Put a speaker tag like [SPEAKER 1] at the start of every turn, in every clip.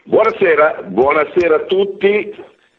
[SPEAKER 1] Buonasera, buonasera a tutti,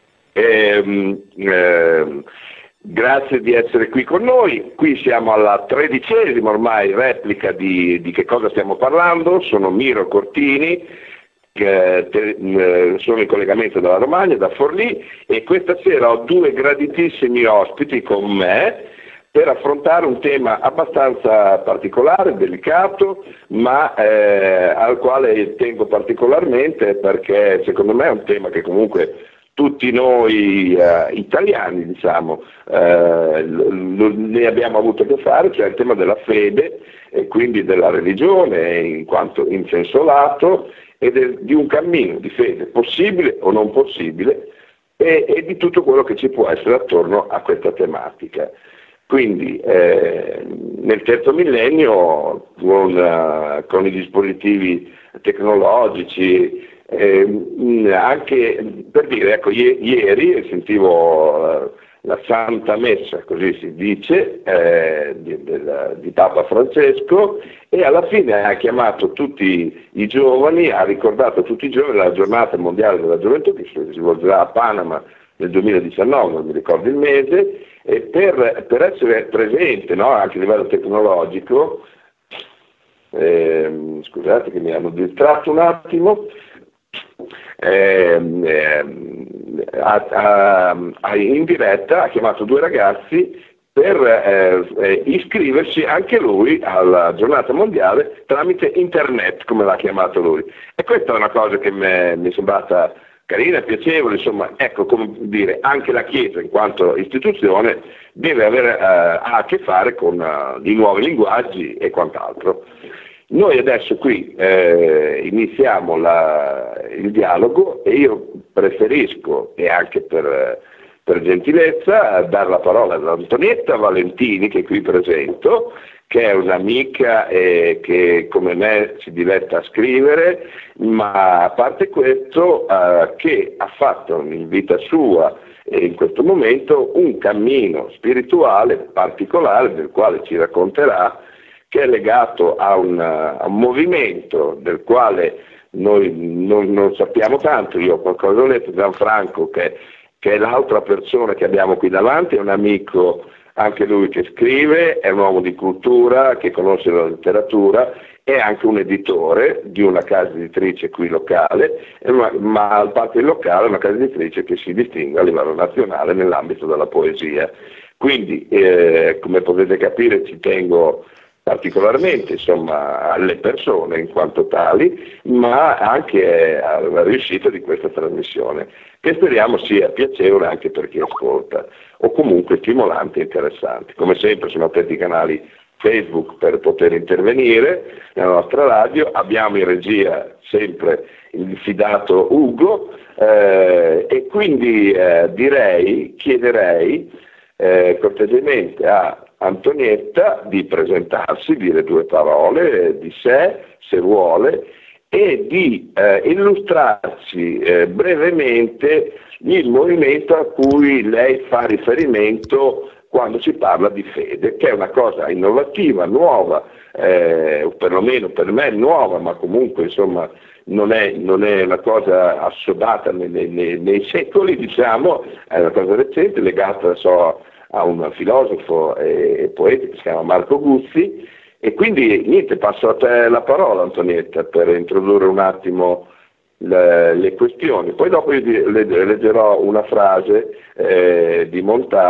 [SPEAKER 1] grazie di essere qui con noi. Qui siamo alla 13ª ormai replica di che cosa stiamo parlando. Sono Miro Cortini, sono in collegamento dalla Romagna, da Forlì, e questa sera ho due graditissimi ospiti con me per affrontare un tema abbastanza particolare, delicato, ma al quale tengo particolarmente perché secondo me è un tema che comunque tutti noi italiani, diciamo, ne abbiamo avuto a che fare, cioè il tema della fede e quindi della religione in senso lato e di un cammino di fede possibile o non possibile e di tutto quello che ci può essere attorno a questa tematica. Quindi nel terzo millennio con i dispositivi tecnologici, anche per dire, ecco, ieri sentivo la Santa Messa, così si dice, di Papa Francesco, e alla fine ha chiamato tutti i giovani, ha ricordato a tutti i giovani la giornata mondiale della gioventù che si svolgerà a Panama nel 2019, non mi ricordo il mese, e per essere presente, no, anche a livello tecnologico, scusate che mi hanno distratto un attimo, in diretta ha chiamato due ragazzi per iscriversi anche lui alla giornata mondiale tramite internet, come l'ha chiamato lui. E questa è una cosa che mi è sembrata carina, piacevole, insomma, ecco, come dire, anche la Chiesa in quanto istituzione deve avere a che fare con i nuovi linguaggi e quant'altro. Noi adesso qui iniziamo il dialogo e io preferisco, e anche per gentilezza, dare la parola ad Antonietta Valentini, che qui presento, che è un'amica che come me si diletta a scrivere, ma a parte questo che ha fatto in vita sua e in questo momento un cammino spirituale particolare del quale ci racconterà, che è legato a un movimento del quale noi non sappiamo tanto. Io ho qualcosa ho letto, Gianfranco, che è l'altra persona che abbiamo qui davanti, è un amico anche lui che scrive, è un uomo di cultura, che conosce la letteratura, è anche un editore di una casa editrice qui locale, ma al parte locale è una casa editrice che si distingue a livello nazionale nell'ambito della poesia. Quindi, come potete capire, ci tengo particolarmente, insomma, alle persone in quanto tali, ma anche alla riuscita di questa trasmissione, che speriamo sia piacevole anche per chi ascolta, o comunque stimolante e interessante. Come sempre sono aperti i canali Facebook per poter intervenire nella nostra radio, abbiamo in regia sempre il fidato Ugo, e quindi chiederei cortesemente a Antonietta di presentarsi, dire due parole di sé, se vuole, e di illustrarci brevemente il movimento a cui lei fa riferimento quando si parla di fede, che è una cosa innovativa, nuova, o perlomeno per me nuova, ma comunque insomma non è una cosa assodata nei secoli, diciamo, è una cosa recente, legata a un filosofo e poeta che si chiama Marco Guzzi, e quindi niente, passo a te la parola, Antonietta, per introdurre un attimo le questioni. Poi dopo io leggerò una frase di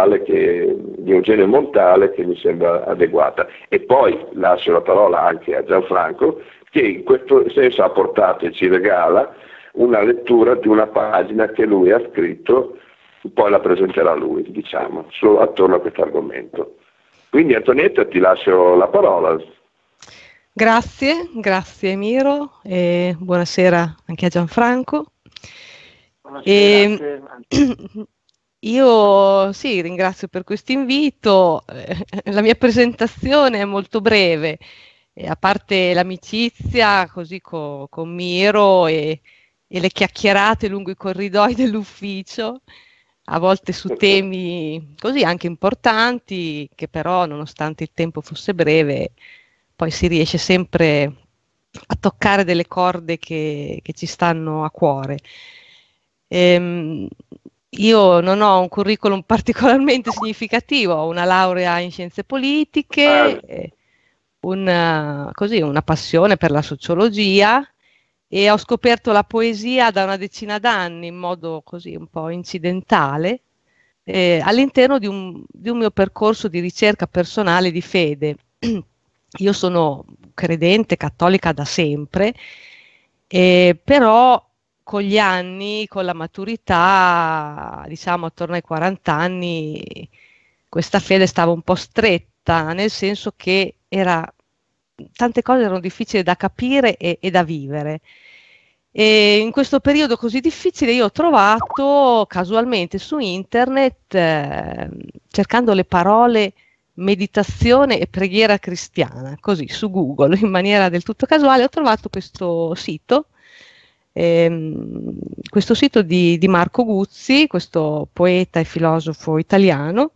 [SPEAKER 1] Eugenio Montale che mi sembra adeguata, e poi lascio la parola anche a Gianfranco, che in questo senso ha portato e ci regala una lettura di una pagina che lui ha scritto, poi la presenterà lui, diciamo, attorno a questo argomento. Quindi Antonietta, ti lascio la parola.
[SPEAKER 2] Grazie Miro, e buonasera anche a Gianfranco.
[SPEAKER 3] Buonasera anche.
[SPEAKER 2] Io sì, ringrazio per questo invito. La mia presentazione è molto breve, a parte l'amicizia così con Miro e le chiacchierate lungo i corridoi dell'ufficio, a volte su temi così anche importanti, che però nonostante il tempo fosse breve, poi si riesce sempre a toccare delle corde che ci stanno a cuore. Io non ho un curriculum particolarmente significativo, ho una laurea in scienze politiche, una passione per la sociologia, e ho scoperto la poesia da una decina d'anni in modo così un po' incidentale, all'interno di un mio percorso di ricerca personale di fede. Io sono credente, cattolica da sempre, però con gli anni, con la maturità, diciamo attorno ai 40 anni, questa fede stava un po' stretta, nel senso che tante cose erano difficili da capire e da vivere. E in questo periodo così difficile io ho trovato casualmente su internet, cercando le parole meditazione e preghiera cristiana, così su Google, in maniera del tutto casuale, ho trovato questo sito di Marco Guzzi, questo poeta e filosofo italiano,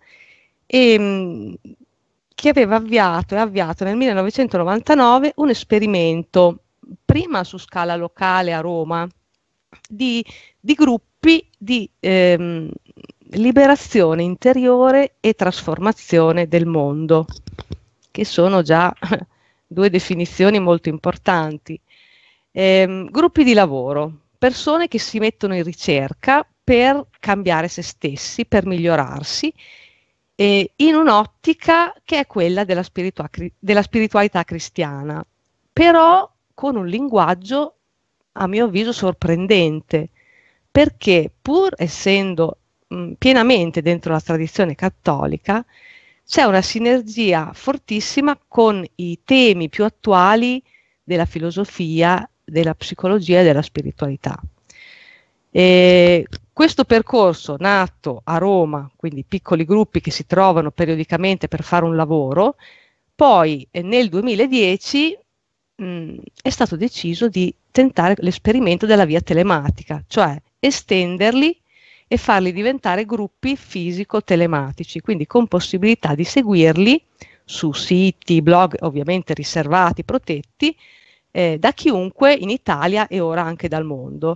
[SPEAKER 2] che aveva avviato nel 1999 un esperimento, prima su scala locale a Roma, di gruppi di liberazione interiore e trasformazione del mondo, che sono già due definizioni molto importanti. Gruppi di lavoro, persone che si mettono in ricerca per cambiare se stessi, per migliorarsi, in un'ottica che è quella della spiritualità cristiana, però con un linguaggio, a mio avviso, sorprendente, perché pur essendo pienamente dentro la tradizione cattolica, c'è una sinergia fortissima con i temi più attuali della filosofia, della psicologia e della spiritualità. Questo percorso, nato a Roma, quindi piccoli gruppi che si trovano periodicamente per fare un lavoro, poi nel 2010 è stato deciso di tentare l'esperimento della via telematica, cioè estenderli e farli diventare gruppi fisico-telematici, quindi con possibilità di seguirli su siti, blog ovviamente riservati, protetti, da chiunque in Italia e ora anche dal mondo.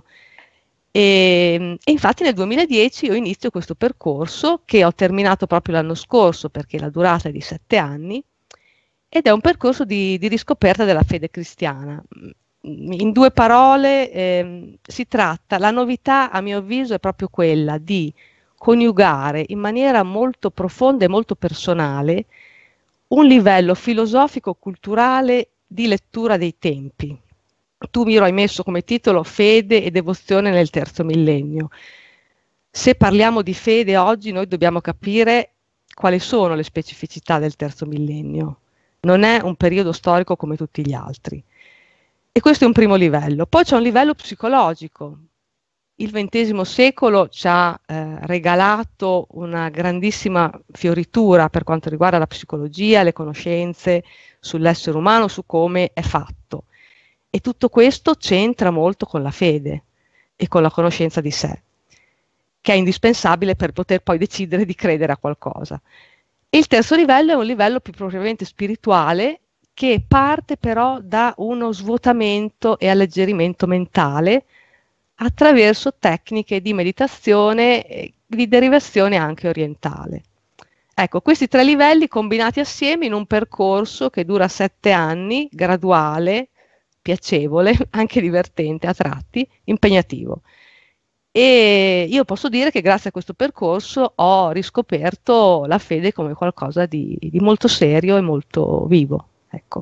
[SPEAKER 2] E infatti nel 2010 io inizio questo percorso che ho terminato proprio l'anno scorso, perché la durata è di 7 anni, ed è un percorso di riscoperta della fede cristiana. In due parole, la novità a mio avviso è proprio quella di coniugare in maniera molto profonda e molto personale un livello filosofico-culturale di lettura dei tempi. Tu, Miro, hai messo come titolo Fede e devozione nel terzo millennio. Se parliamo di fede oggi, noi dobbiamo capire quali sono le specificità del terzo millennio. Non è un periodo storico come tutti gli altri. E questo è un primo livello. Poi c'è un livello psicologico. Il XX secolo ci ha regalato una grandissima fioritura per quanto riguarda la psicologia, le conoscenze sull'essere umano, su come è fatto. E tutto questo c'entra molto con la fede e con la conoscenza di sé, che è indispensabile per poter poi decidere di credere a qualcosa. E il terzo livello è un livello più propriamente spirituale, che parte però da uno svuotamento e alleggerimento mentale attraverso tecniche di meditazione e di derivazione anche orientale. Ecco, questi 3 livelli combinati assieme in un percorso che dura 7 anni, graduale, piacevole, anche divertente a tratti, impegnativo. E io posso dire che grazie a questo percorso ho riscoperto la fede come qualcosa di molto serio e molto vivo. Ecco.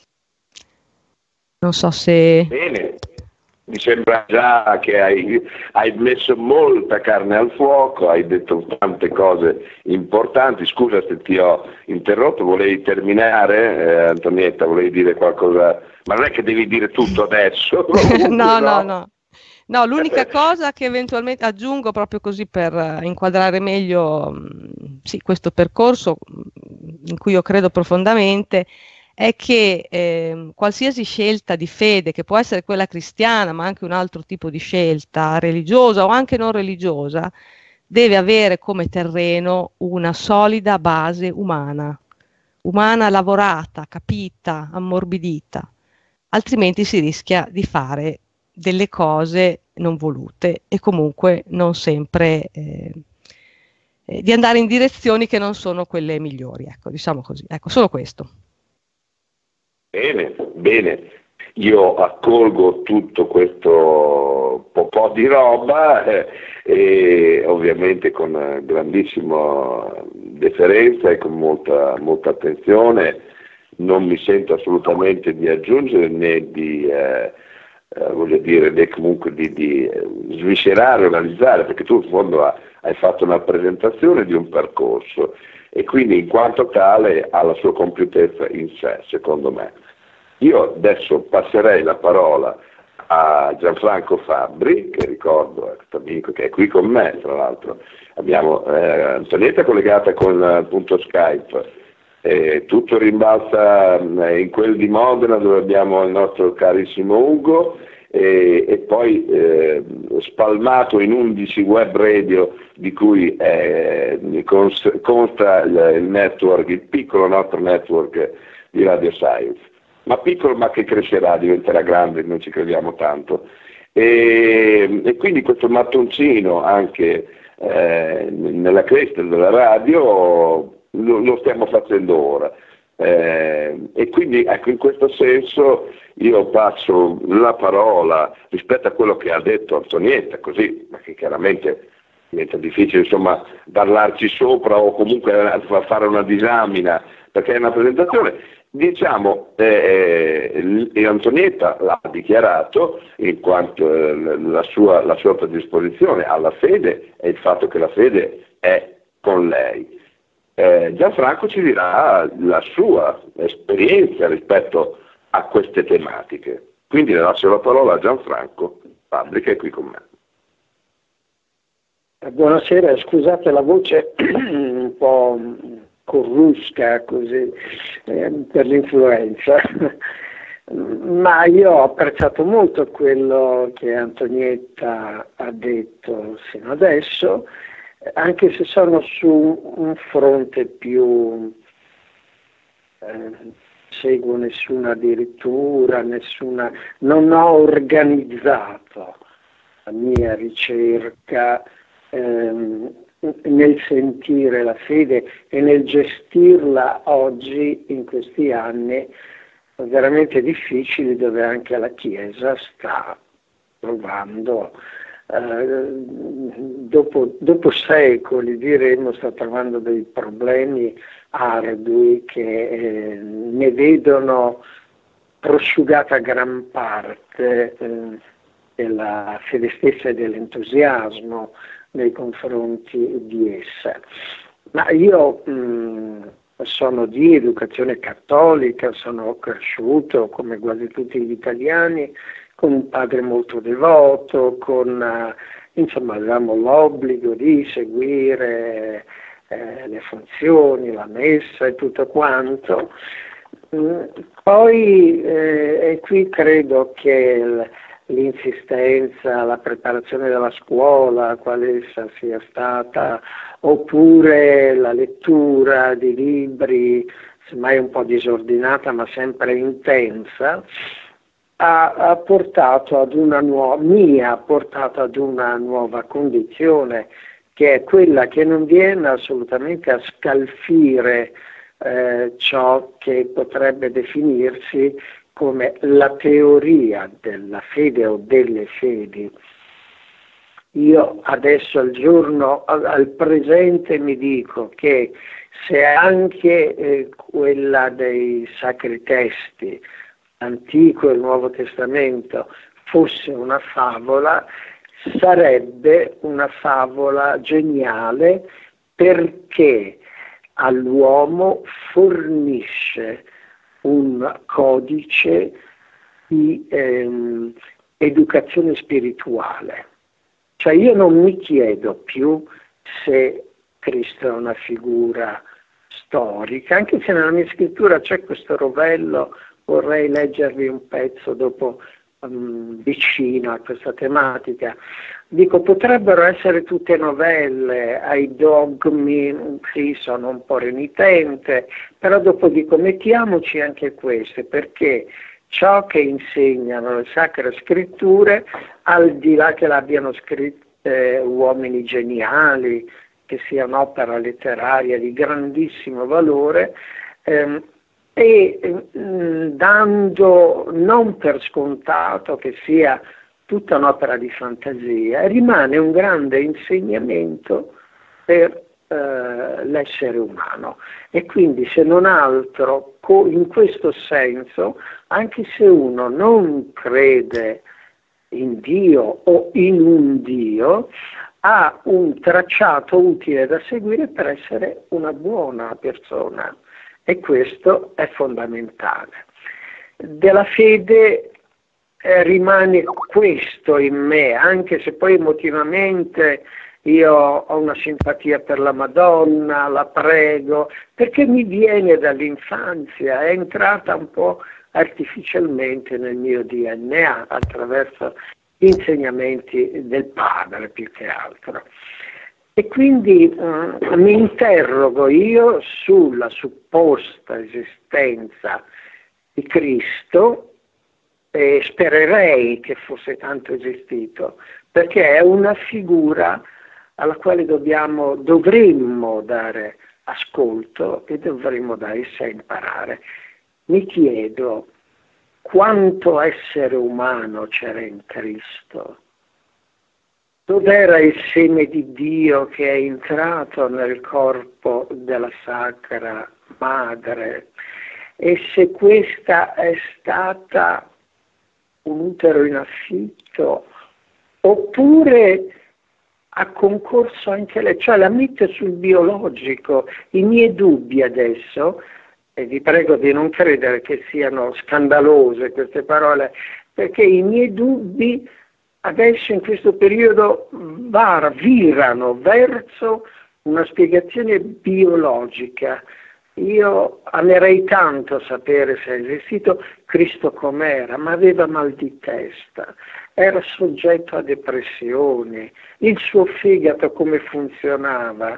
[SPEAKER 2] Non so se...
[SPEAKER 1] Bene, mi sembra già che hai messo molta carne al fuoco, hai detto tante cose importanti. Scusa se ti ho interrotto, volevi terminare, Antonietta, volevi dire qualcosa? Ma non è che devi dire tutto adesso.
[SPEAKER 2] No. No, l'unica cosa che eventualmente aggiungo proprio così per inquadrare meglio questo percorso in cui io credo profondamente è che qualsiasi scelta di fede, che può essere quella cristiana, ma anche un altro tipo di scelta religiosa o anche non religiosa, deve avere come terreno una solida base umana lavorata, capita, ammorbidita. altrimenti si rischia di fare delle cose non volute e comunque non sempre di andare in direzioni che non sono quelle migliori, ecco, diciamo così, ecco, solo questo.
[SPEAKER 1] Bene, bene. Io accolgo tutto questo po' di roba e ovviamente con grandissima deferenza e con molta attenzione. Non mi sento assolutamente di aggiungere né di voglio dire, né comunque di sviscerare, analizzare, perché tu in fondo hai fatto una presentazione di un percorso e quindi in quanto tale ha la sua compiutezza in sé, secondo me. Io adesso passerei la parola a Gianfranco Fabbri, che ricordo è questo amico che è qui con me, tra l'altro. Abbiamo Antonietta collegata con punto Skype. Tutto rimbalza in quel di Modena dove abbiamo il nostro carissimo Ugo e poi spalmato in 11 web radio di cui consta il network, il piccolo nostro network di Radio Science, ma piccolo ma che crescerà, diventerà grande, noi ci crediamo tanto e quindi questo mattoncino anche nella crescita della radio lo stiamo facendo ora e quindi ecco, in questo senso io passo la parola rispetto a quello che ha detto Antonietta, così, ma che chiaramente diventa difficile insomma parlarci sopra o comunque fare una disamina perché è una presentazione, diciamo e Antonietta l'ha dichiarato in quanto la sua predisposizione alla fede e il fatto che la fede è con lei. Gianfranco ci dirà la sua esperienza rispetto a queste tematiche. Quindi le lascio la parola a Gianfranco Fabbri che è qui con me.
[SPEAKER 3] Buonasera, scusate la voce un po' corrusca così per l'influenza, ma io ho apprezzato molto quello che Antonietta ha detto fino adesso, anche se sono su un fronte più seguo nessuna addirittura, non ho organizzato la mia ricerca nel sentire la fede e nel gestirla oggi in questi anni veramente difficili dove anche la Chiesa sta provando dopo secoli diremmo sta trovando dei problemi ardui che ne vedono prosciugata gran parte della fede stessa e dell'entusiasmo nei confronti di essa. Ma io sono di educazione cattolica, sono cresciuto come quasi tutti gli italiani con un padre molto devoto, insomma avevamo l'obbligo di seguire le funzioni, la messa e tutto quanto. Poi e qui credo che l'insistenza, la preparazione della scuola, quale essa sia stata, oppure la lettura di libri, semmai un po' disordinata ma sempre intensa, ha portato ad mi ha portato ad una nuova condizione che è quella che non viene assolutamente a scalfire ciò che potrebbe definirsi come la teoria della fede o delle fedi. Io adesso al presente mi dico che se anche quella dei sacri testi, l'Antico e il Nuovo Testamento, fosse una favola, sarebbe una favola geniale perché all'uomo fornisce un codice di educazione spirituale. Cioè io non mi chiedo più se Cristo è una figura storica, anche se nella mia scrittura c'è questo rovello, vorrei leggervi un pezzo dopo vicino a questa tematica. Dico, potrebbero essere tutte novelle, ai dogmi, sì, sono un po' renitente, però dopo dico, mettiamoci anche queste, perché ciò che insegnano le Sacre Scritture, al di là che l'abbiano scritte uomini geniali, che sia un'opera letteraria di grandissimo valore, dando non per scontato che sia tutta un'opera di fantasia, rimane un grande insegnamento per l'essere umano. E quindi, se non altro, in questo senso, anche se uno non crede in Dio o in un Dio, ha un tracciato utile da seguire per essere una buona persona, e questo è fondamentale. Della fede rimane questo in me, anche se poi emotivamente io ho una simpatia per la Madonna, la prego, perché mi viene dall'infanzia, è entrata un po' artificialmente nel mio DNA attraverso gli insegnamenti del padre più che altro. E quindi mi interrogo io sulla supposta esistenza di Cristo, e spererei che fosse tanto esistito, perché è una figura alla quale dovremmo dare ascolto e dovremmo da essa imparare. Mi chiedo quanto essere umano c'era in Cristo, dov'era il seme di Dio che è entrato nel corpo della Sacra Madre, e se questa è stata un utero in affitto oppure ha concorso anche lei, cioè la mette sul biologico. I miei dubbi adesso, e vi prego di non credere che siano scandalose queste parole, perché i miei dubbi adesso in questo periodo virano verso una spiegazione biologica. Io amerei tanto sapere se è esistito Cristo com'era, ma aveva mal di testa, era soggetto a depressioni, il suo fegato come funzionava,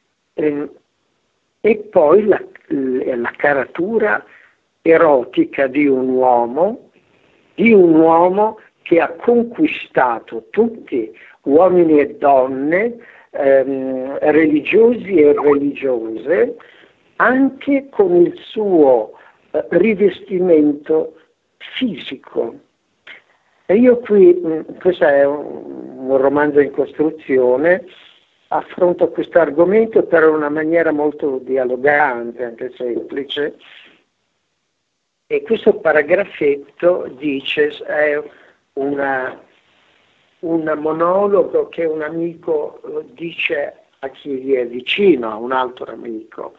[SPEAKER 3] e poi la caratura erotica di un uomo che ha conquistato tutti, uomini e donne, religiosi e religiose, anche con il suo rivestimento fisico. E io qui, questo è un romanzo in costruzione, affronto questo argomento per una maniera molto dialogante, anche semplice, e questo paragrafetto dice, è un monologo che un amico dice a chi gli è vicino, a un altro amico.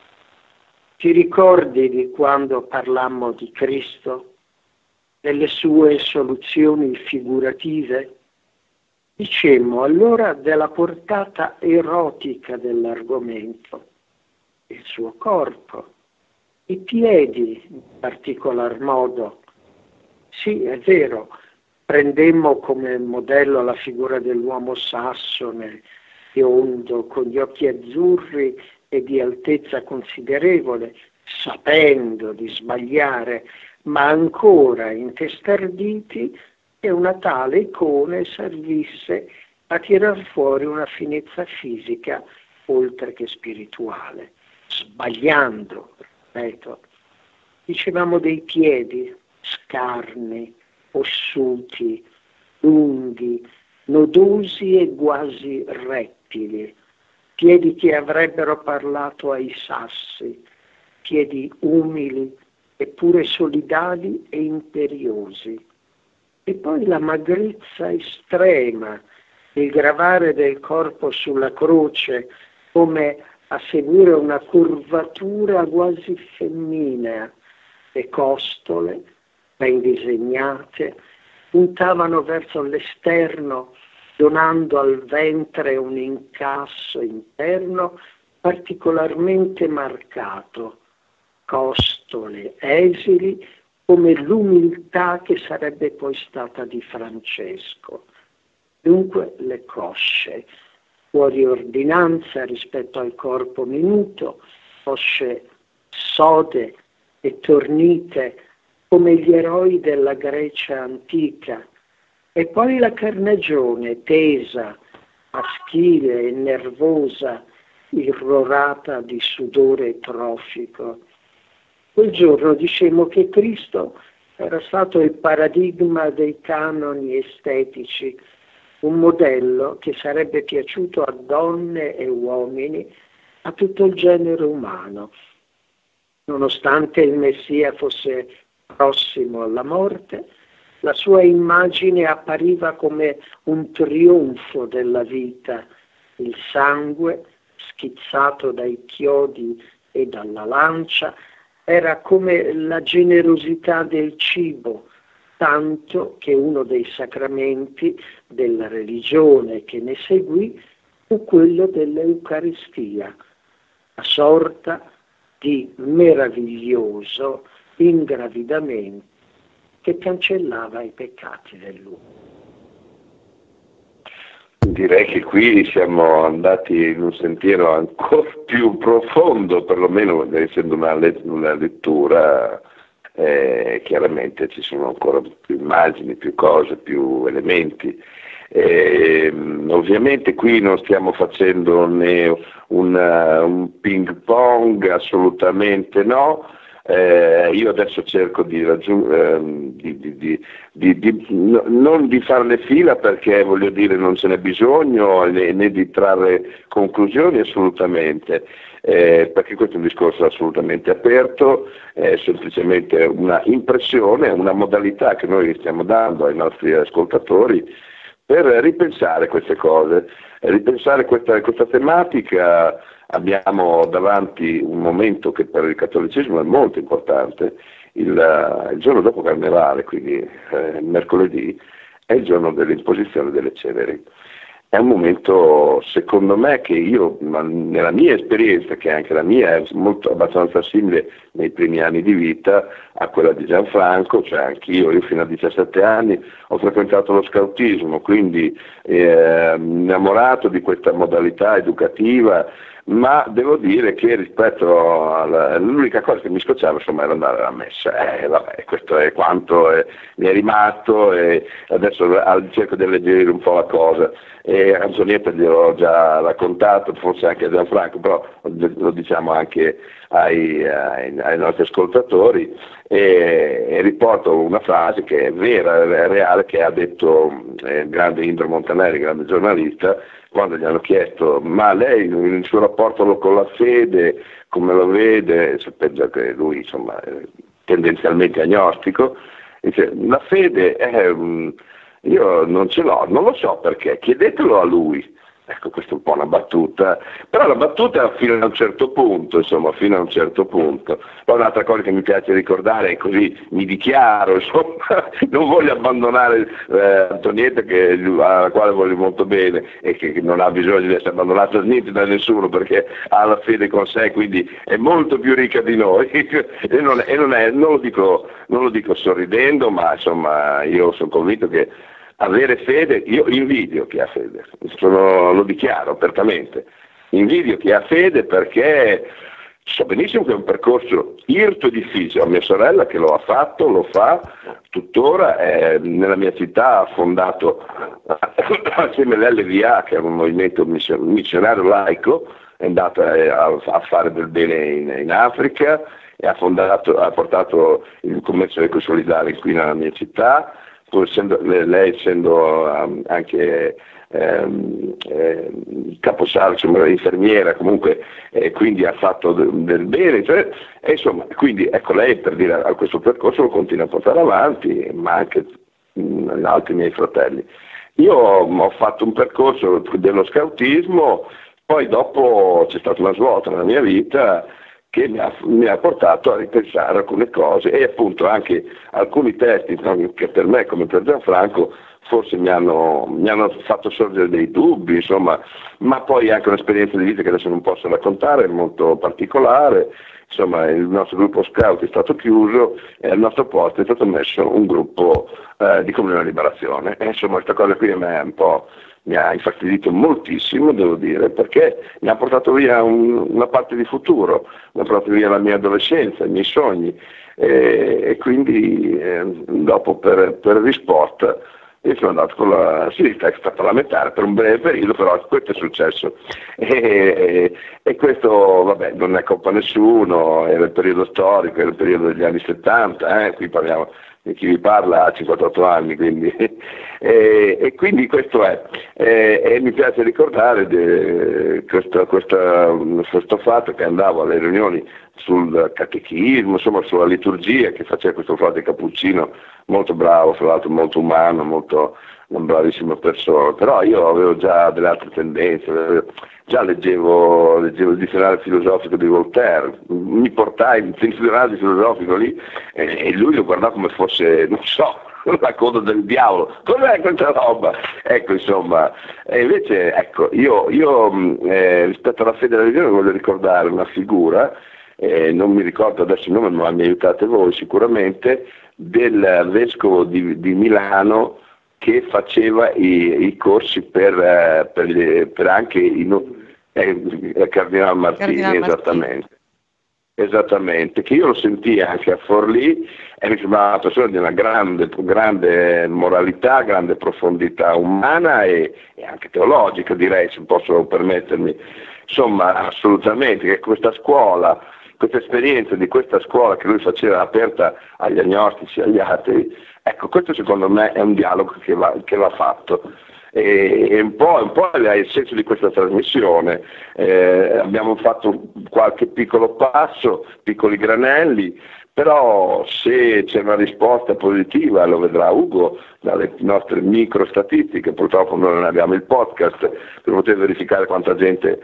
[SPEAKER 3] Ti ricordi di quando parlammo di Cristo, delle sue soluzioni figurative? Dicemmo allora della portata erotica dell'argomento, il suo corpo, i piedi in particolar modo. Sì, è vero, prendemmo come modello la figura dell'uomo sassone, biondo, con gli occhi azzurri e di altezza considerevole, sapendo di sbagliare, ma ancora intestarditi, che una tale icona servisse a tirar fuori una finezza fisica oltre che spirituale. Sbagliando, ripeto, dicevamo dei piedi scarni, ossuti, lunghi, nodosi e quasi rettili, piedi che avrebbero parlato ai sassi, piedi umili eppure solidali e imperiosi. E poi la magrezza estrema, il gravare del corpo sulla croce come a seguire una curvatura quasi femminea, le costole, ben disegnate, puntavano verso l'esterno, donando al ventre un incasso interno particolarmente marcato, costole esili come l'umiltà che sarebbe poi stata di Francesco. Dunque le cosce, fuori ordinanza rispetto al corpo minuto, cosce sode e tornite come gli eroi della Grecia antica, e poi la carnagione tesa, maschile e nervosa, irrorata di sudore trofico. Quel giorno dicemmo che Cristo era stato il paradigma dei canoni estetici, un modello che sarebbe piaciuto a donne e uomini, a tutto il genere umano. Nonostante il Messia fosse prossimo alla morte, la sua immagine appariva come un trionfo della vita, il sangue schizzato dai chiodi e dalla lancia era come la generosità del cibo, tanto che uno dei sacramenti della religione che ne seguì fu quello dell'Eucaristia, a sorta di meraviglioso ingravidamento che cancellava i peccati dell'uomo.
[SPEAKER 1] Direi che qui siamo andati in un sentiero ancora più profondo, perlomeno essendo una lettura, chiaramente ci sono ancora più immagini, più cose, più elementi. Ovviamente qui non stiamo facendo né un ping pong, assolutamente no. Io adesso cerco non di farne fila, perché voglio dire non ce n'è bisogno né di trarre conclusioni assolutamente, perché questo è un discorso assolutamente aperto, è semplicemente una impressione, una modalità che noi stiamo dando ai nostri ascoltatori per ripensare queste cose, ripensare questa tematica. Abbiamo davanti un momento che per il cattolicesimo è molto importante, il giorno dopo Carnevale, quindi mercoledì, è il giorno dell'imposizione delle ceneri. È un momento, secondo me, che io, nella mia esperienza, che anche la mia è abbastanza simile nei primi anni di vita a quella di Gianfranco, cioè anch'io fino a 17 anni ho frequentato lo scautismo, quindi innamorato di questa modalità educativa, ma devo dire che rispetto l'unica cosa che mi scocciava, insomma, era andare alla messa. Vabbè, questo è quanto mi è rimasto, e adesso cerco di alleggerire un po' la cosa. E Antonietta gliel'ho già raccontato, forse anche a Gianfranco, però lo diciamo anche ai nostri ascoltatori, e riporto una frase che è vera, è reale, che ha detto il grande Indro Montanelli, grande giornalista, quando gli hanno chiesto: ma lei il suo rapporto con la fede come lo vede, sapendo che lui insomma è tendenzialmente agnostico, dice: la fede è io non ce l'ho, non lo so perché, chiedetelo a lui. Ecco, questa è un po' una battuta, però la battuta fino a un certo punto, insomma, fino a un certo punto. Poi un'altra cosa che mi piace ricordare, e così mi dichiaro, insomma, non voglio abbandonare Antonietta, alla quale voglio molto bene e che non ha bisogno di essere abbandonata niente da nessuno, perché ha la fede con sé, quindi è molto più ricca di noi e non lo dico sorridendo, ma insomma io sono convinto che avere fede, io invidio chi ha fede, lo dichiaro apertamente, invidio chi ha fede, perché so benissimo che è un percorso irto e difficile. Ho mia sorella che lo ha fatto, lo fa tuttora, nella mia città ha fondato assieme all'LVA, che è un movimento missionario laico, è andata a fare del bene in Africa e ha portato il commercio ecosolidale qui nella mia città. Lei essendo anche caposala, insomma, infermiera, comunque, quindi ha fatto del bene, cioè, insomma, quindi ecco, lei, per dire, a questo percorso lo continua a portare avanti, ma anche altri miei fratelli. Io ho fatto un percorso dello scautismo, poi dopo c'è stata una svolta nella mia vita che mi ha portato a ripensare alcune cose, e appunto anche alcuni testi che per me, come per Gianfranco, forse mi hanno fatto sorgere dei dubbi, insomma, ma poi anche un'esperienza di vita che adesso non posso raccontare, molto particolare. Insomma, il nostro gruppo scout è stato chiuso e al nostro posto è stato messo un gruppo di Comunione Liberazione. E insomma, questa cosa qui a me mi ha infastidito moltissimo, devo dire, perché mi ha portato via una parte di futuro, mi ha portato via la mia adolescenza, i miei sogni, e quindi dopo per risposta io sono andato con la sinistra extraparlamentare per un breve periodo, però questo è successo e questo vabbè non è colpa nessuno, era il periodo storico, era il periodo degli anni 70, qui parliamo di chi vi parla ha 58 anni, quindi e quindi questo è e mi piace ricordare questo fatto che andavo alle riunioni sul catechismo, insomma sulla liturgia, che faceva questo frate cappuccino molto bravo, fra l'altro molto umano, molto una bravissima persona, però io avevo già delle altre tendenze, già leggevo il dizionario filosofico di Voltaire, mi portai il dizionario filosofico lì e lui lo guardava come fosse, non so, la coda del diavolo, cos'è questa roba? Ecco, insomma, e invece, ecco, io rispetto alla fede della religione voglio ricordare una figura, non mi ricordo adesso il nome, ma mi aiutate voi sicuramente, del vescovo di Milano che faceva i corsi per anche il Cardinale Martini, esattamente, che io lo sentii anche a Forlì e mi sembrava una persona di una grande moralità, grande profondità umana e anche teologica, direi, se posso permettermi, insomma assolutamente, che questa scuola, questa esperienza di questa scuola che lui faceva aperta agli agnostici, agli atei, ecco, questo secondo me è un dialogo che va fatto. E un po' è il senso di questa trasmissione. Abbiamo fatto qualche piccolo passo, piccoli granelli, però se c'è una risposta positiva, lo vedrà Ugo dalle nostre micro statistiche, purtroppo noi non abbiamo il podcast per poter verificare quanta gente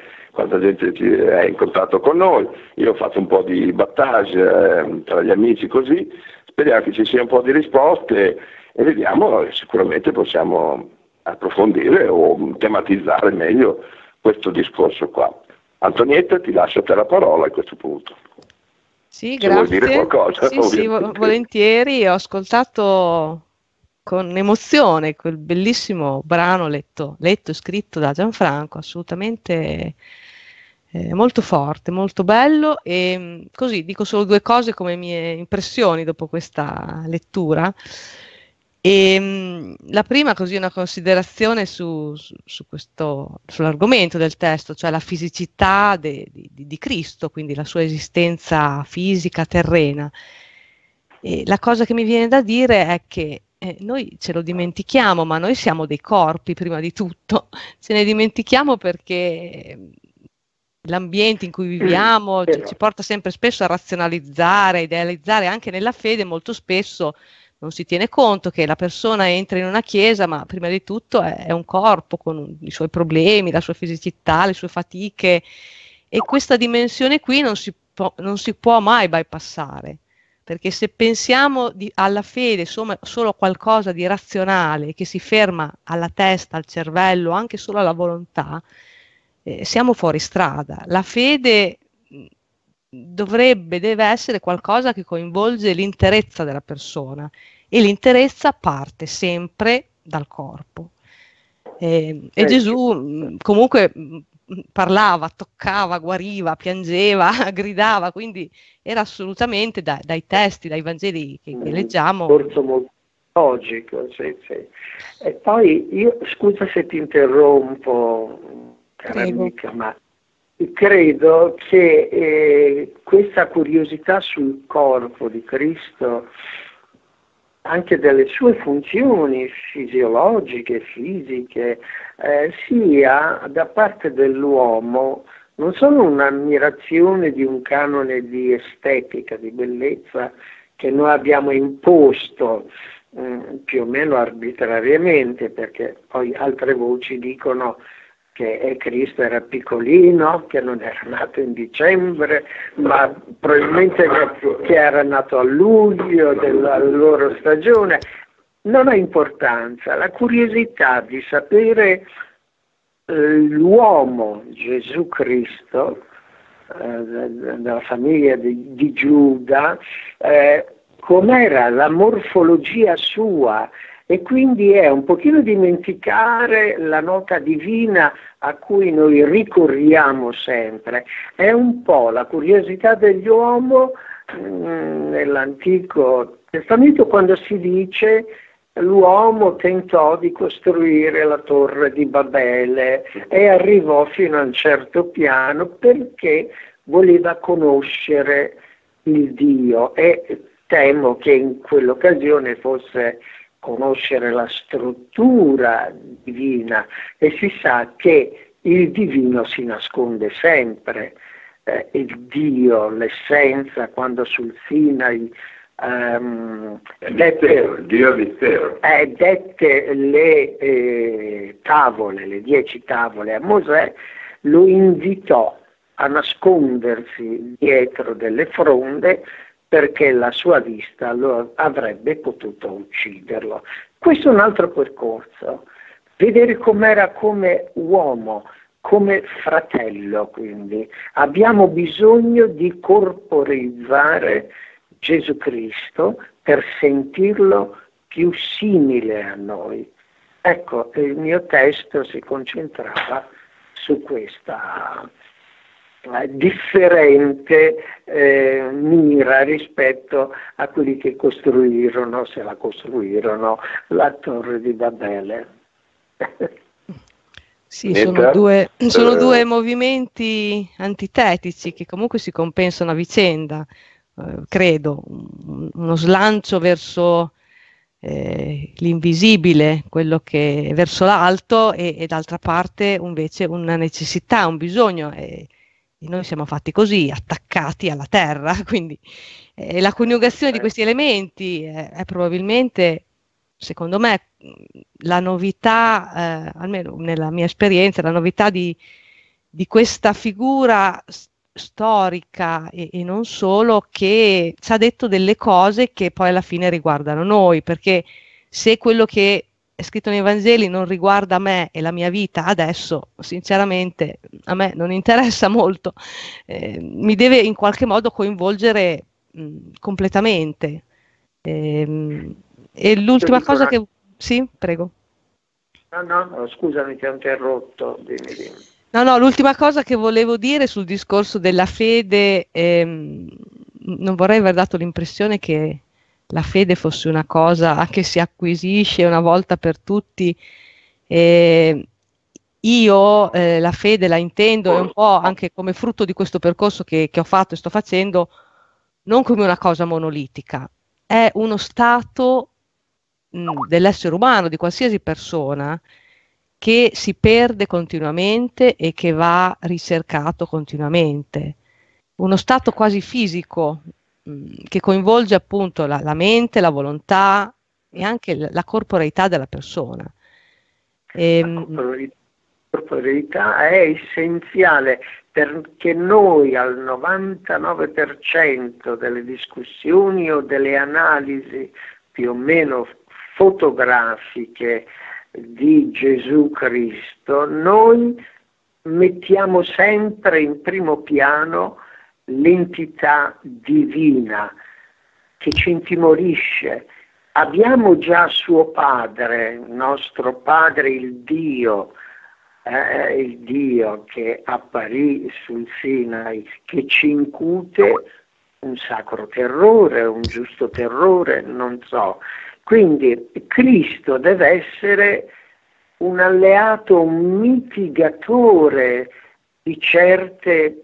[SPEAKER 1] è in contatto con noi. Io ho fatto un po' di battage tra gli amici così, speriamo che ci sia un po' di risposte e vediamo, sicuramente possiamo approfondire o tematizzare meglio questo discorso qua. Antonietta, ti lascio a te la parola a questo punto.
[SPEAKER 2] Sì,
[SPEAKER 1] se
[SPEAKER 2] grazie.
[SPEAKER 1] Vuoi dire qualcosa?
[SPEAKER 2] Sì, volentieri. Ho ascoltato con emozione quel bellissimo brano letto e scritto da Gianfranco, assolutamente molto forte, molto bello. E così dico solo due cose come mie impressioni dopo questa lettura. La prima, così, una considerazione sull'argomento del testo, cioè la fisicità di Cristo, quindi la sua esistenza fisica terrena. E la cosa che mi viene da dire è che noi ce lo dimentichiamo, ma noi siamo dei corpi prima di tutto, ce ne dimentichiamo perché l'ambiente in cui viviamo ci porta sempre spesso a razionalizzare, idealizzare, anche nella fede molto spesso non si tiene conto che la persona entra in una chiesa, ma prima di tutto è un corpo con i suoi problemi, la sua fisicità, le sue fatiche, e questa dimensione qui non si può mai bypassare, perché se pensiamo alla fede solo a qualcosa di razionale che si ferma alla testa, al cervello, anche solo alla volontà, siamo fuori strada. La fede deve essere qualcosa che coinvolge l'interezza della persona, e l'interezza parte sempre dal corpo. E Gesù comunque parlava, toccava, guariva, piangeva, gridava, quindi era assolutamente dai testi, dai Vangeli che leggiamo.
[SPEAKER 3] Molto logico, sì. E poi io, scusa se ti interrompo, cara amica, ma credo che questa curiosità sul corpo di Cristo, anche delle sue funzioni fisiologiche, fisiche, sia da parte dell'uomo non solo un'ammirazione di un canone di estetica, di bellezza che noi abbiamo imposto più o meno arbitrariamente, perché poi altre voci dicono che Cristo era piccolino, che non era nato in dicembre, ma probabilmente che era nato a luglio della loro stagione. Non ha importanza, la curiosità di sapere l'uomo Gesù Cristo, della famiglia di Giuda, com'era la morfologia sua, e quindi è un pochino dimenticare la nota divina a cui noi ricorriamo sempre. È un po' la curiosità dell'uomo nell'Antico Testamento quando si dice l'uomo tentò di costruire la torre di Babele e arrivò fino a un certo piano perché voleva conoscere il Dio, e temo che in quell'occasione fosse conoscere la struttura divina, e si sa che il divino si nasconde sempre. Il Dio, l'essenza, quando sul Sinai dette le tavole, le 10 tavole a Mosè, lo invitò a nascondersi dietro delle fronde perché la sua vista lo avrebbe potuto ucciderlo. Questo è un altro percorso, vedere com'era come uomo, come fratello. Quindi abbiamo bisogno di corporizzare Gesù Cristo per sentirlo più simile a noi. Ecco, il mio testo si concentrava su questa differente mira rispetto a quelli che costruirono, se la costruirono, la Torre di Babele.
[SPEAKER 2] Sì, sono due movimenti antitetici che comunque si compensano a vicenda, credo, uno slancio verso l'invisibile, quello che è verso l'alto, e d'altra parte invece una necessità, un bisogno, e noi siamo fatti così, attaccati alla terra, quindi la coniugazione di questi elementi è probabilmente, secondo me, la novità, almeno nella mia esperienza, la novità di questa figura storica e non solo, che ci ha detto delle cose che poi alla fine riguardano noi, perché se quello che è scritto nei Vangeli non riguarda me e la mia vita adesso, sinceramente a me non interessa molto, mi deve in qualche modo coinvolgere completamente. E l'ultima cosa che... Sì, prego.
[SPEAKER 3] No, scusami, ti ho interrotto. Dimmi.
[SPEAKER 2] No, l'ultima cosa che volevo dire sul discorso della fede, non vorrei aver dato l'impressione che la fede fosse una cosa che si acquisisce una volta per tutti. Io la fede la intendo, è un po' anche come frutto di questo percorso che ho fatto e sto facendo, non come una cosa monolitica, è uno stato dell'essere umano, di qualsiasi persona, che si perde continuamente e che va ricercato continuamente. Uno stato quasi fisico che coinvolge appunto la mente, la volontà e anche la corporeità della persona.
[SPEAKER 3] La corporeità è essenziale, perché noi al 99% delle discussioni o delle analisi più o meno fotografiche di Gesù Cristo, noi mettiamo sempre in primo piano l'entità divina che ci intimorisce. Abbiamo già suo Padre, nostro Padre, il Dio che apparì sul Sinai, che ci incute un sacro terrore, un giusto terrore, non so. Quindi Cristo deve essere un alleato, un mitigatore di certe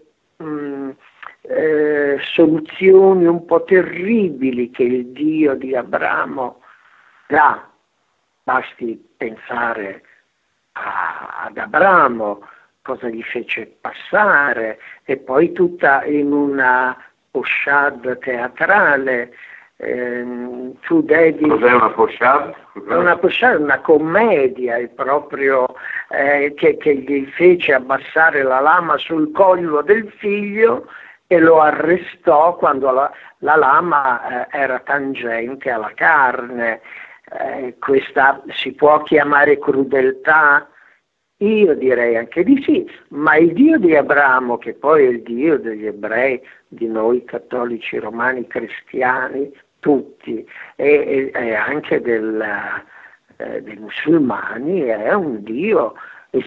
[SPEAKER 3] soluzioni un po' terribili che il Dio di Abramo dà. Basti pensare ad Abramo, cosa gli fece passare, e poi tutta in una pochade teatrale. Tu dedi...
[SPEAKER 1] Cos'è una pochade?
[SPEAKER 3] Una pochade, una commedia, proprio che gli fece abbassare la lama sul collo del figlio e lo arrestò quando la lama era tangente alla carne. Questa si può chiamare crudeltà? Io direi anche di sì, ma il Dio di Abramo, che poi è il Dio degli ebrei, di noi cattolici, romani, cristiani, tutti, e anche dei musulmani, è un Dio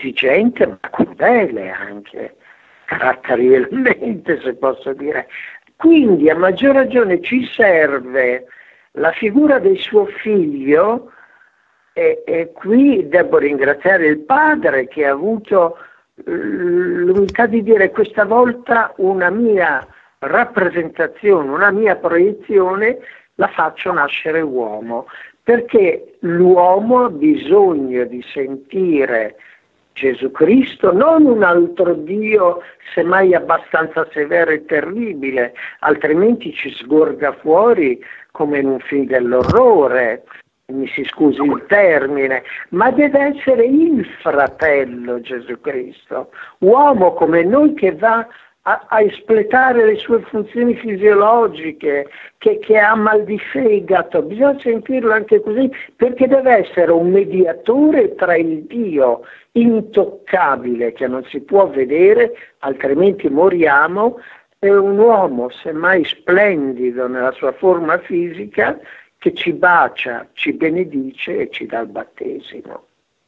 [SPEAKER 3] esigente ma crudele anche, caratterialmente, se posso dire. Quindi a maggior ragione ci serve la figura del suo figlio, e qui devo ringraziare il padre che ha avuto l'umiltà di dire: questa volta una mia rappresentazione, una mia proiezione la faccio nascere uomo, perché l'uomo ha bisogno di sentire Gesù Cristo, non un altro Dio, semmai abbastanza severo e terribile, altrimenti ci sgorga fuori come in un film dell'orrore, mi si scusi il termine, ma deve essere il fratello Gesù Cristo, uomo come noi, che va a espletare le sue funzioni fisiologiche, che ha mal di fegato. Bisogna sentirlo anche così, perché deve essere un mediatore tra il Dio intoccabile che non si può vedere, altrimenti moriamo, e un uomo semmai splendido nella sua forma fisica, che ci bacia, ci benedice e ci dà il battesimo.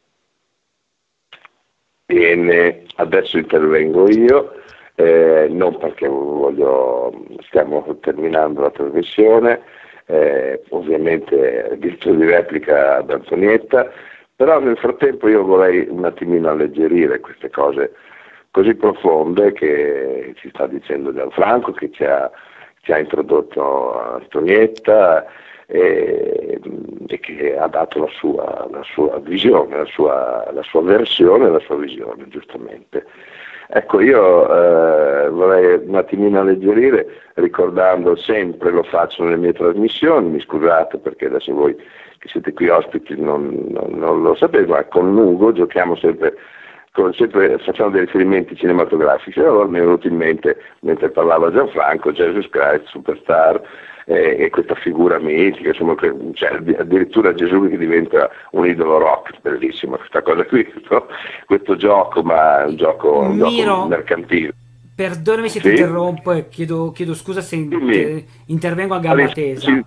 [SPEAKER 1] Bene, adesso intervengo io, non perché stiamo terminando la trasmissione, ovviamente diritto di replica ad Antonietta, però nel frattempo io vorrei un attimino alleggerire queste cose così profonde che ci sta dicendo Gianfranco, che ci ha introdotto Antonietta, e che ha dato la sua visione, la sua versione, la sua visione, giustamente. Ecco, io vorrei un attimino alleggerire, ricordando sempre, lo faccio nelle mie trasmissioni, mi scusate perché adesso voi che siete qui ospiti non lo sapete, ma con Ugo giochiamo sempre facciamo dei riferimenti cinematografici. Allora mi è venuto in mente, mentre parlava Gianfranco, Jesus Christ Superstar, e questa figura mitica, insomma, cioè, addirittura Gesù che diventa un idolo rock, bellissima questa cosa qui, no? Questo gioco, ma un gioco mercantile.
[SPEAKER 4] Perdonami se ti interrompo e chiedo scusa se intervengo a gamba tesa.
[SPEAKER 1] Sì.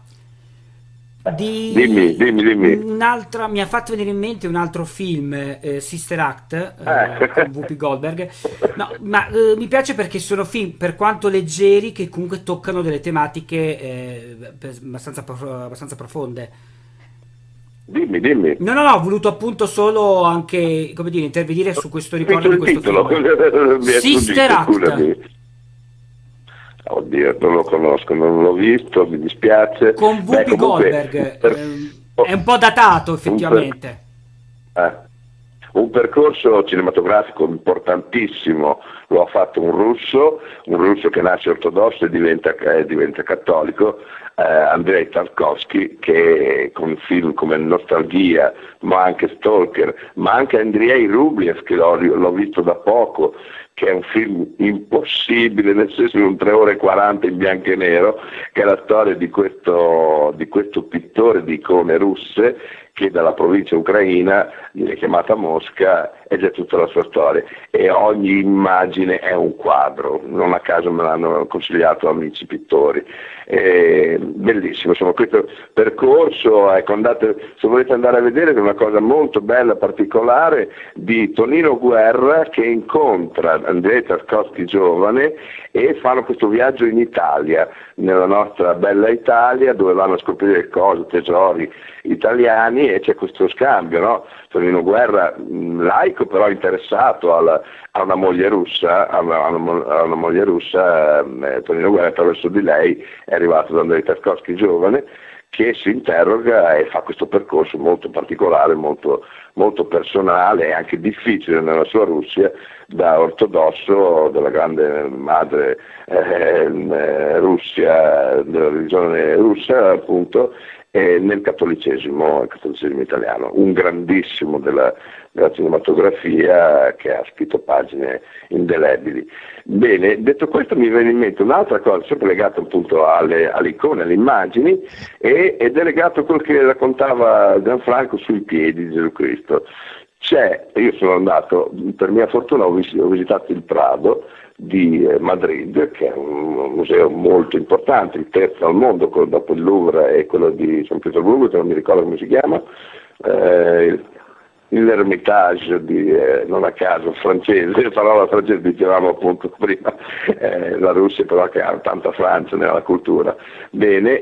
[SPEAKER 1] Dimmi.
[SPEAKER 4] Un'altra, mi ha fatto venire in mente un altro film, Sister Act, con Whoopi Goldberg. No, ma mi piace perché sono film, per quanto leggeri, che comunque toccano delle tematiche abbastanza profonde.
[SPEAKER 1] Dimmi.
[SPEAKER 4] No, ho voluto appunto solo anche, come dire, intervenire su questo ricordo di questo film. Sister Act.
[SPEAKER 1] Oddio, non lo conosco, non l'ho visto, mi dispiace.
[SPEAKER 4] Con Whoopi Goldberg, è un po' datato effettivamente.
[SPEAKER 1] Un percorso cinematografico importantissimo lo ha fatto un russo che nasce ortodosso e diventa cattolico, Andrei Tarkovsky, che con film come Nostalgia, ma anche Stalker, ma anche Andrei Rublev, che l'ho visto da poco, che è un film impossibile, nel senso di un 3 ore e 40 in bianco e nero, che è la storia di questo pittore di icone russe, che dalla provincia ucraina viene chiamata Mosca, ed è tutta la sua storia, e ogni immagine è un quadro, non a caso me l'hanno consigliato amici pittori. Bellissimo, insomma, questo percorso, ecco, se volete andare a vedere, è una cosa molto bella, particolare, di Tonino Guerra, che incontra Andrei Tarkovsky giovane e fanno questo viaggio in Italia, nella nostra bella Italia, dove vanno a scoprire cose, tesori italiani, e c'è questo scambio, no? Tonino Guerra, laico però interessato a una moglie russa, Tonino Guerra attraverso di lei è arrivato da Andrei Tarkovsky giovane, che si interroga e fa questo percorso molto particolare, molto, molto personale e anche difficile nella sua Russia, da ortodosso, della grande madre Russia, della religione russa appunto, nel cattolicesimo italiano, un grandissimo della cinematografia, che ha scritto pagine indelebili. Bene, detto questo mi viene in mente un'altra cosa, sempre legata appunto alle icone, alle immagini, ed è legato a quello che raccontava Gianfranco sui piedi di Gesù Cristo. Io sono andato, per mia fortuna ho visitato il Prado di Madrid, che è un museo molto importante, il terzo al mondo, dopo il Louvre e quello di San Pietroburgo, che non mi ricordo come si chiama, l'Ermitage non a caso francese, parola francese, dicevamo appunto prima, la Russia però che ha tanta Francia nella cultura. Bene,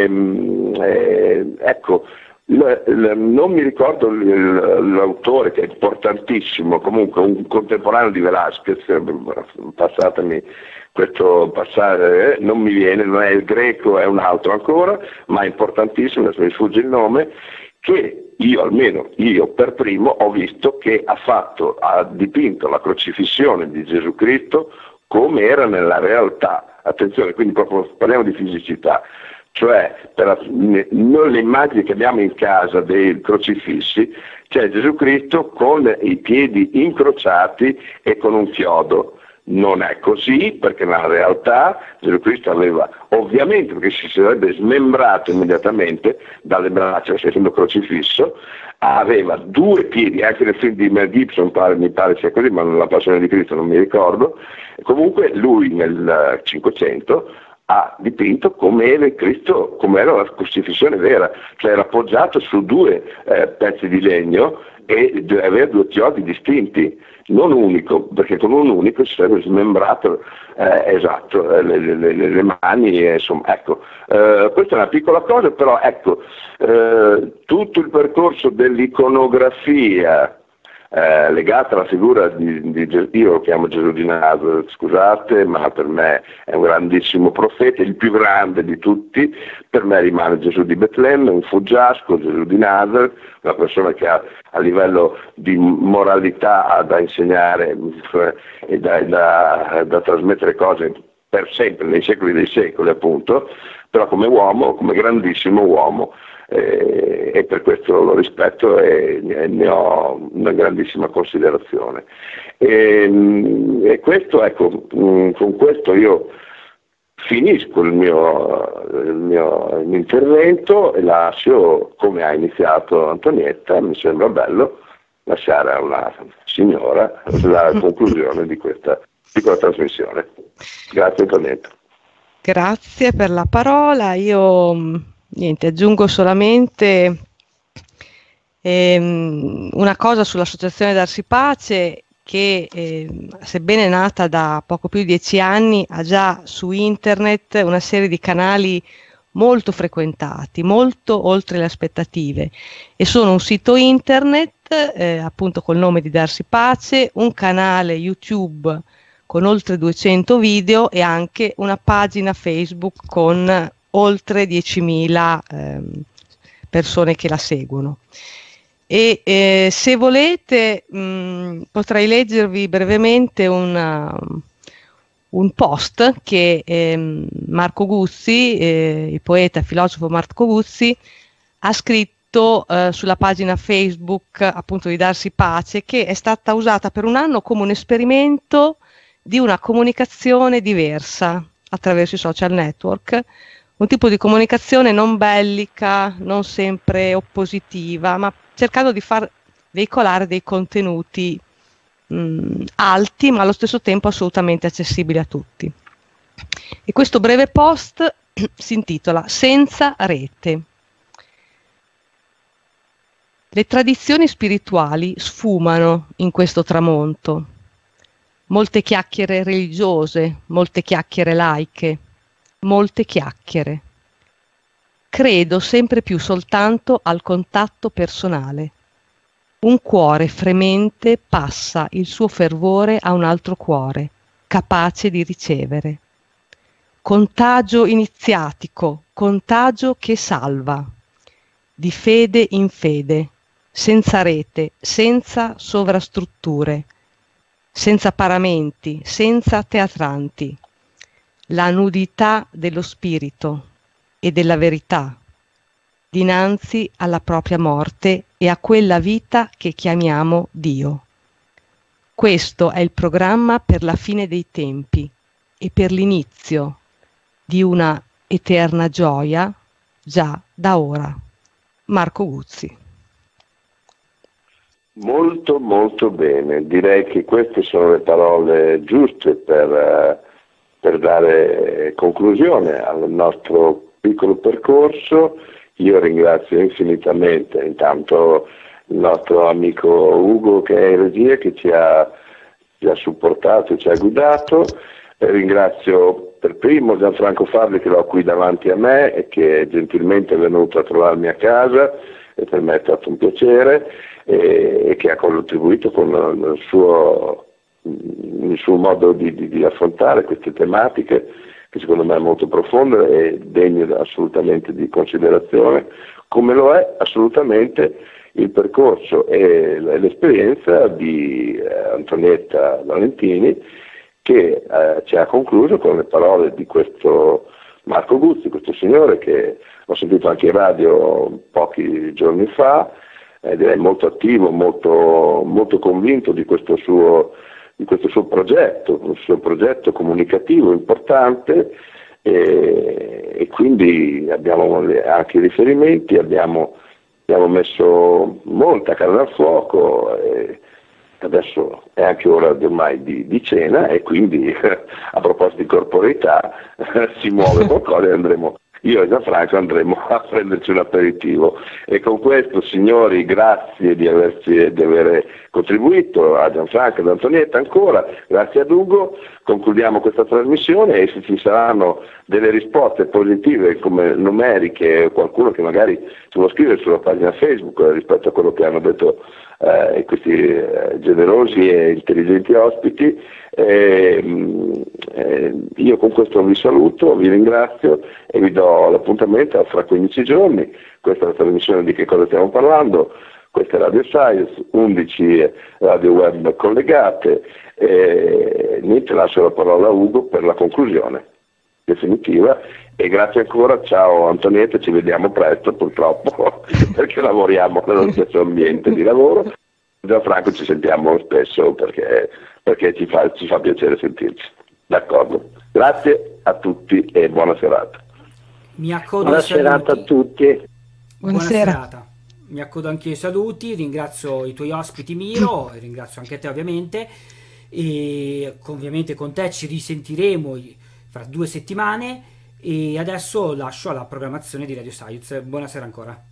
[SPEAKER 1] ecco, non mi ricordo l'autore, che è importantissimo, comunque un contemporaneo di Velázquez, passatemi questo passare, non mi viene, non è il greco, è un altro ancora, ma è importantissimo, adesso mi sfugge il nome, che almeno io per primo ho visto che ha dipinto la crocifissione di Gesù Cristo come era nella realtà. Attenzione, quindi proprio parliamo di fisicità, cioè noi le immagini che abbiamo in casa dei crocifissi, c'è Gesù Cristo con i piedi incrociati e con un chiodo. Non è così, perché nella realtà Gesù Cristo aveva, ovviamente, perché si sarebbe smembrato immediatamente dalle braccia essendo crocifisso, aveva due piedi, anche nel film di Mel Gibson mi pare sia così, ma nella Passione di Cristo non mi ricordo. Comunque lui nel 500 ha dipinto come era il Cristo, come era la crocifissione vera, cioè era appoggiato su due pezzi di legno e aveva due chiodi distinti, non unico, perché con un unico si sarebbe smembrato le mani, insomma, ecco. Questa è una piccola cosa, però ecco, tutto il percorso dell'iconografia legata alla figura di Gesù, io lo chiamo Gesù di Nazareth, scusate, ma per me è un grandissimo profeta, il più grande di tutti. Per me rimane Gesù di Betlemme, un fuggiasco, Gesù di Nazareth, una persona che ha a livello di moralità da insegnare e da trasmettere cose per sempre, nei secoli dei secoli appunto, però come uomo, come grandissimo uomo, e per questo lo rispetto e ne ho una grandissima considerazione. E questo, ecco, con questo io finisco il mio intervento e lascio, come ha iniziato Antonietta, mi sembra bello lasciare a una signora la conclusione di questa piccola trasmissione. Grazie Antonietta.
[SPEAKER 2] Grazie per la parola. Io aggiungo solamente una cosa sull'Associazione Darsi Pace, che sebbene nata da poco più di 10 anni ha già su internet una serie di canali molto frequentati, molto oltre le aspettative, e sono un sito internet appunto col nome di Darsi Pace, un canale YouTube con oltre 200 video e anche una pagina Facebook con oltre 10.000 persone che la seguono. E se volete potrei leggervi brevemente un post che Marco Guzzi, il poeta e filosofo Marco Guzzi, ha scritto sulla pagina Facebook appunto di Darsi Pace, che è stata usata per un anno come un esperimento di una comunicazione diversa attraverso i social network, un tipo di comunicazione non bellica, non sempre oppositiva, ma cercando di far veicolare dei contenuti alti, ma allo stesso tempo assolutamente accessibili a tutti. E questo breve post si intitola Senza rete. Le tradizioni spirituali sfumano in questo tramonto. Molte chiacchiere religiose, molte chiacchiere laiche, molte chiacchiere. Credo sempre più soltanto al contatto personale. Un cuore fremente passa il suo fervore a un altro cuore, capace di ricevere. Contagio iniziatico, contagio che salva. Di fede in fede, senza rete, senza sovrastrutture, senza paramenti, senza teatranti. La nudità dello spirito e della verità, dinanzi alla propria morte e a quella vita che chiamiamo Dio. Questo è il programma per la fine dei tempi e per l'inizio di una eterna gioia già da ora. Marco Guzzi.
[SPEAKER 1] Molto molto bene, direi che queste sono le parole giuste per dare conclusione al nostro piccolo percorso. Io ringrazio infinitamente intanto il nostro amico Ugo che è in regia, che ci ha supportato, ci ha guidato. Ringrazio per primo Gianfranco Fabbri, che l'ho qui davanti a me e che gentilmente è venuto a trovarmi a casa, e per me è stato un piacere, e che ha contribuito con il suo modo di affrontare queste tematiche, che secondo me è molto profonde e degne assolutamente di considerazione, come lo è assolutamente il percorso e l'esperienza di Antonietta Valentini, che ci ha concluso con le parole di questo Marco Guzzi, questo signore che ho sentito anche in radio pochi giorni fa, direi molto attivo, molto convinto di questo suo progetto, un suo progetto comunicativo importante, e quindi abbiamo anche i riferimenti, abbiamo messo molta carne al fuoco, e adesso è anche ora ormai di cena, e quindi a proposito di corporeità si muove qualcosa e io e Gianfranco andremo a prenderci un aperitivo. E con questo, signori, grazie di aver contribuito, a Gianfranco e ad Antonietta ancora, grazie ad Ugo. Concludiamo questa trasmissione, e se ci saranno delle risposte positive come numeriche, qualcuno che magari ci vuole scrivere sulla pagina Facebook rispetto a quello che hanno detto questi generosi e intelligenti ospiti, io con questo vi saluto, vi ringrazio e vi do l'appuntamento fra 15 giorni. Questa è la trasmissione di Che cosa stiamo parlando. Questa è Radio Science, 11 radio web collegate. Niente, lascio la parola a Ugo per la conclusione definitiva, e grazie ancora. Ciao Antonietta, ci vediamo presto purtroppo perché lavoriamo nello stesso ambiente di lavoro. Gianfranco, ci sentiamo spesso perché ci fa piacere sentirci. D'accordo, grazie a tutti e buona serata.
[SPEAKER 3] Buona serata a tutti.
[SPEAKER 4] Buona serata. Mi accodo anche ai saluti, ringrazio i tuoi ospiti Miro, e ringrazio anche te ovviamente, e ovviamente con te ci risentiremo fra 2 settimane, e adesso lascio alla programmazione di Radio Science. Buonasera ancora.